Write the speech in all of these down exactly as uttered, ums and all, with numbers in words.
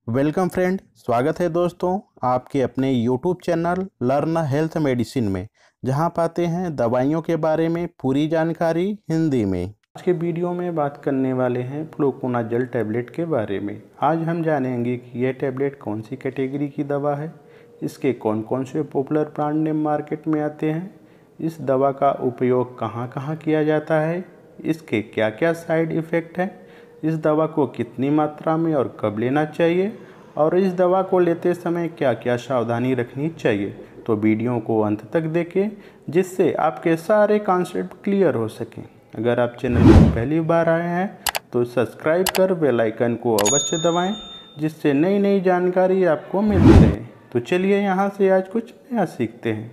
Welcome friend, स्वागत है दोस्तों आपके अपने YouTube channel learn health medicine में, जहां पाते हैं दवाइयों के बारे में पूरी जानकारी हिंदी में। आज के वीडियो में बात करने वाले हैं फ्लूकोनाजोल टैबलेट के बारे में। आज हम जानेंगे कि यह टैबलेट कौन सी कैटेगरी की दवा है, इसके कौन कौन से पॉपुलर ब्रांड नेम मार्केट में आते हैं, इस दवा का उपयोग कहाँ कहाँ किया जाता है, इसके क्या क्या साइड इफ़ेक्ट हैं, इस दवा को कितनी मात्रा में और कब लेना चाहिए और इस दवा को लेते समय क्या क्या सावधानी रखनी चाहिए। तो वीडियो को अंत तक देखें जिससे आपके सारे कॉन्सेप्ट क्लियर हो सकें। अगर आप चैनल पर पहली बार आए हैं तो सब्सक्राइब कर बेल आइकन को अवश्य दबाएं, जिससे नई नई जानकारी आपको मिलती रहे। तो चलिए यहाँ से आज कुछ नया सीखते हैं।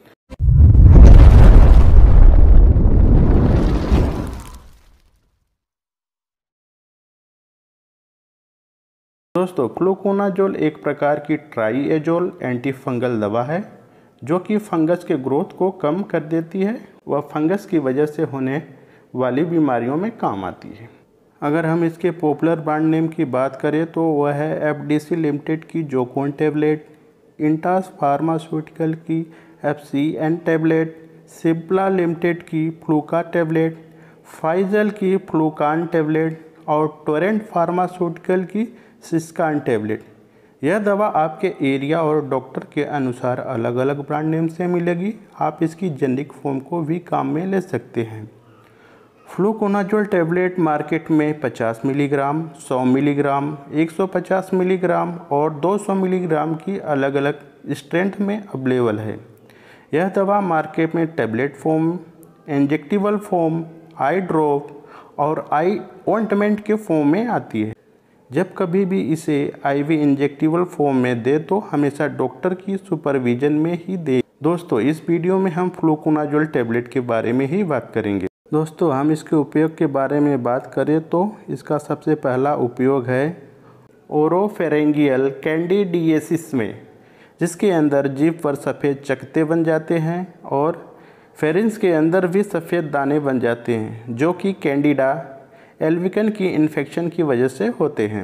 दोस्तों, फ्लूकोनाजोल एक प्रकार की ट्राइएजोल एंटीफंगल दवा है जो कि फंगस के ग्रोथ को कम कर देती है। वह फंगस की वजह से होने वाली बीमारियों में काम आती है। अगर हम इसके पॉपुलर ब्रांड नेम की बात करें तो वह है एफडीसी लिमिटेड की जोकोन टैबलेट, इंटास फार्मास्यूटिकल की एफसीएन टैबलेट, सिप्ला लिमिटेड की फ्लूका टैबलेट, फाइजल की फ्लूकान टैबलेट और टोरेंट फार्मास्यूटिकल की सिस्कान टैबलेट। यह दवा आपके एरिया और डॉक्टर के अनुसार अलग अलग ब्रांड नेम से मिलेगी। आप इसकी जेनेरिक फॉर्म को भी काम में ले सकते हैं। फ्लूकोनाजोल टैबलेट मार्केट में पचास मिलीग्राम, सौ मिलीग्राम, एक सौ पचास मिलीग्राम और दो सौ मिलीग्राम की अलग अलग स्ट्रेंथ में अवेलेबल है। यह दवा मार्केट में tablet form, injectable form, eye drop और आई ऑइंटमेंट के फॉर्म में आती है। जब कभी भी इसे आईवी इंजेक्टेबल फॉर्म में दे तो हमेशा डॉक्टर की सुपरविजन में ही दे। दोस्तों, इस वीडियो में हम फ्लूकोनाजोल टैबलेट के बारे में ही बात करेंगे। दोस्तों, हम इसके उपयोग के बारे में बात करें तो इसका सबसे पहला उपयोग है ओरोफेरेंजियल कैंडिडियासिस में, जिसके अंदर जीभ पर सफ़ेद चकत्ते बन जाते हैं और फेरिंक्स के अंदर भी सफ़ेद दाने बन जाते हैं, जो कि कैंडिडा एल्बिकन की इन्फेक्शन की वजह से होते हैं।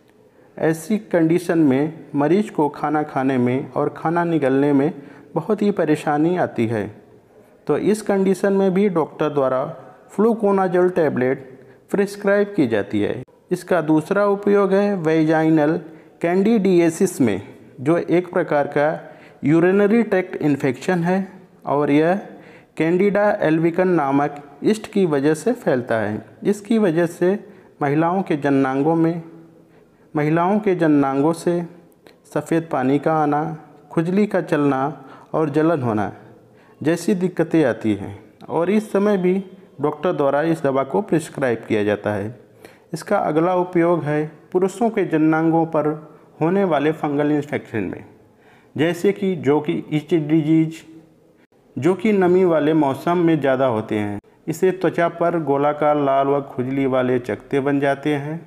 ऐसी कंडीशन में मरीज को खाना खाने में और खाना निगलने में बहुत ही परेशानी आती है। तो इस कंडीशन में भी डॉक्टर द्वारा फ्लूकोनाजोल टैबलेट प्रिस्क्राइब की जाती है। इसका दूसरा उपयोग है वेजाइनल कैंडिडियासिस में, जो एक प्रकार का यूरिनरी ट्रैक्ट इन्फेक्शन है और यह कैंडिडा एल्बिकन नामक ईस्ट की वजह से फैलता है। इसकी वजह से महिलाओं के जननांगों में महिलाओं के जननांगों से सफ़ेद पानी का आना, खुजली का चलना और जलन होना जैसी दिक्कतें आती हैं और इस समय भी डॉक्टर द्वारा इस दवा को प्रिस्क्राइब किया जाता है। इसका अगला उपयोग है पुरुषों के जननांगों पर होने वाले फंगल इन्फेक्शन में, जैसे कि जो कि ईस्ट डिजीज, जो कि नमी वाले मौसम में ज़्यादा होते हैं। इसे त्वचा पर गोलाकार लाल व खुजली वाले चकत्ते बन जाते हैं।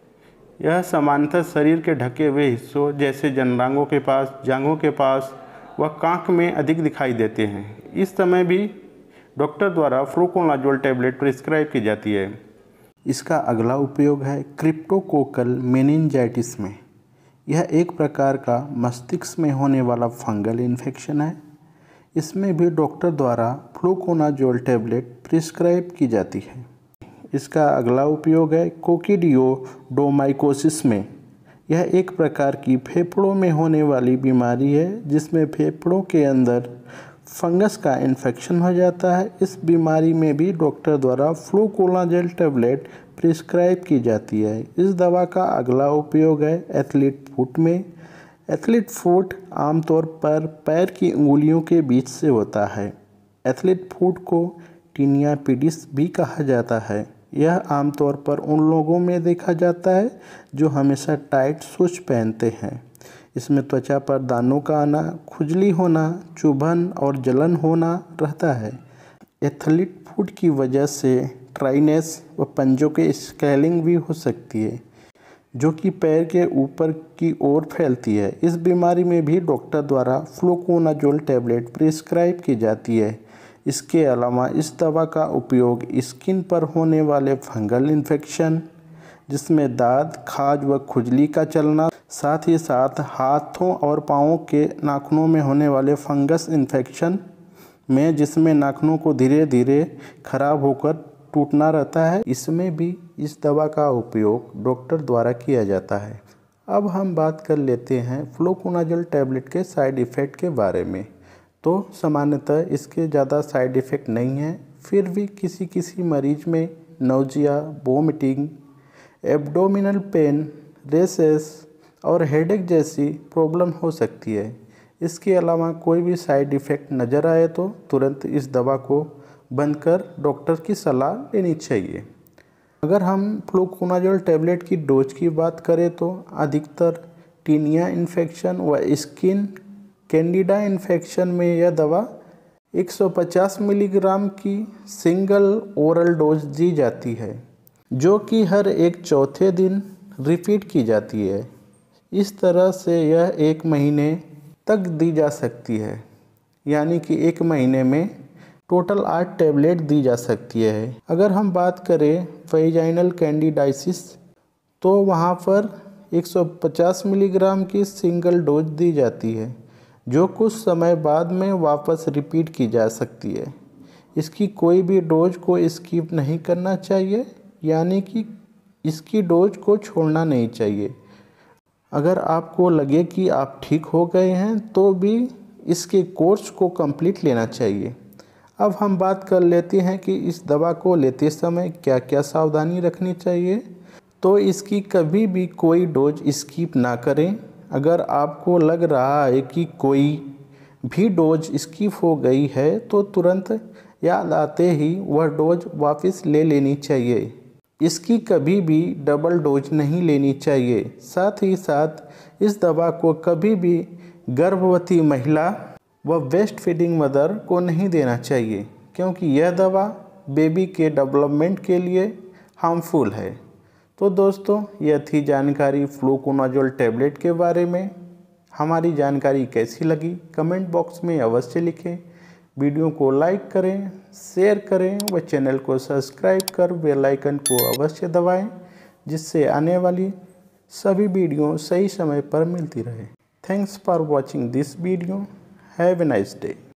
यह सामान्यतः शरीर के ढके हुए हिस्सों जैसे जननांगों के पास, जांघों के पास व कांख में अधिक दिखाई देते हैं। इस समय भी डॉक्टर द्वारा फ्लूकोनाजोल टैबलेट प्रिस्क्राइब की जाती है। इसका अगला उपयोग है क्रिप्टोकोकल मेनिंजाइटिस में। यह एक प्रकार का मस्तिष्क में होने वाला फंगल इन्फेक्शन है। इसमें भी डॉक्टर द्वारा फ्लूकोनाजोल टैबलेट प्रिस्क्राइब की जाती है। इसका अगला उपयोग है कोकिडियोडोमाइकोसिस में। यह एक प्रकार की फेफड़ों में होने वाली बीमारी है, जिसमें फेफड़ों के अंदर फंगस का इन्फेक्शन हो जाता है। इस बीमारी में भी डॉक्टर द्वारा फ्लूकोनाजोल टैबलेट प्रिस्क्राइब की जाती है। इस दवा का अगला उपयोग है एथलीट फुट में। एथलीट फुट आमतौर पर पैर की उंगलियों के बीच से होता है। एथलीट फुट को टीनिया पीडिस भी कहा जाता है। यह आमतौर पर उन लोगों में देखा जाता है जो हमेशा टाइट शूज पहनते हैं। इसमें त्वचा पर दानों का आना, खुजली होना, चुभन और जलन होना रहता है। एथलीट फुट की वजह से ड्राइनेस व पंजों के स्वेलिंग भी हो सकती है, जो कि पैर के ऊपर की ओर फैलती है। इस बीमारी में भी डॉक्टर द्वारा फ्लूकोनाजोल टैबलेट प्रिस्क्राइब की जाती है। इसके अलावा इस दवा का उपयोग स्किन पर होने वाले फंगल इन्फेक्शन, जिसमें दाद, खाज व खुजली का चलना साथ ही साथ हाथों और पाँवों के नाखूनों में होने वाले फंगस इन्फेक्शन में, जिसमें नाखूनों को धीरे धीरे खराब होकर टूटना रहता है, इसमें भी इस दवा का उपयोग डॉक्टर द्वारा किया जाता है। अब हम बात कर लेते हैं फ्लूकोनाजोल टैबलेट के साइड इफ़ेक्ट के बारे में। तो सामान्यतः इसके ज़्यादा साइड इफ़ेक्ट नहीं हैं, फिर भी किसी किसी मरीज में nausea, vomiting, abdominal pain, rashes और हेडेक जैसी प्रॉब्लम हो सकती है। इसके अलावा कोई भी साइड इफ़ेक्ट नज़र आए तो तुरंत इस दवा को बंद कर डॉक्टर की सलाह लेनी चाहिए। अगर हम फ्लूकोनाजोल टैबलेट की डोज की बात करें तो अधिकतर टीनिया इन्फेक्शन व स्किन कैंडिडा इन्फेक्शन में यह दवा एक सौ पचास मिलीग्राम की सिंगल ओरल डोज दी जाती है, जो कि हर एक चौथे दिन रिपीट की जाती है। इस तरह से यह एक महीने तक दी जा सकती है, यानी कि एक महीने में टोटल आठ टैबलेट दी जा सकती है। अगर हम बात करें वेजाइनल कैंडिडाइसिस तो वहाँ पर एक सौ पचास मिलीग्राम की सिंगल डोज दी जाती है, जो कुछ समय बाद में वापस रिपीट की जा सकती है। इसकी कोई भी डोज को स्किप नहीं करना चाहिए, यानी कि इसकी डोज को छोड़ना नहीं चाहिए। अगर आपको लगे कि आप ठीक हो गए हैं तो भी इसके कोर्स को कंप्लीट लेना चाहिए। अब हम बात कर लेते हैं कि इस दवा को लेते समय क्या क्या सावधानी रखनी चाहिए। तो इसकी कभी भी कोई डोज स्किप ना करें। अगर आपको लग रहा है कि कोई भी डोज स्किप हो गई है तो तुरंत याद आते ही वह डोज वापस ले लेनी चाहिए। इसकी कभी भी डबल डोज नहीं लेनी चाहिए। साथ ही साथ इस दवा को कभी भी गर्भवती महिला व ब्रेस्ट फीडिंग मदर को नहीं देना चाहिए, क्योंकि यह दवा बेबी के डेवलपमेंट के लिए हार्मफुल है। तो दोस्तों, यह थी जानकारी फ्लूकोनाजोल टैबलेट के बारे में। हमारी जानकारी कैसी लगी कमेंट बॉक्स में अवश्य लिखें। वीडियो को लाइक करें, शेयर करें व चैनल को सब्सक्राइब कर बेल आइकन को अवश्य दबाएं, जिससे आने वाली सभी वीडियो सही समय पर मिलती रहे। Thanks for watching this video. Have a nice day.